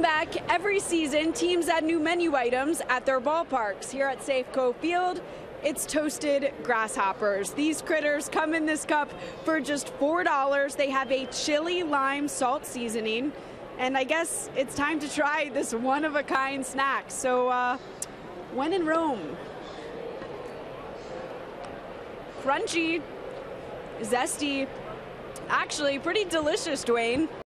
back. Every season, teams add new menu items at their ballparks. Here at Safeco Field, it's toasted grasshoppers. These critters come in this cup for just $4. They have a chili lime salt seasoning. And I guess it's time to try this one-of-a-kind snack. So when in Rome, crunchy, zesty, actually pretty delicious, Dwayne.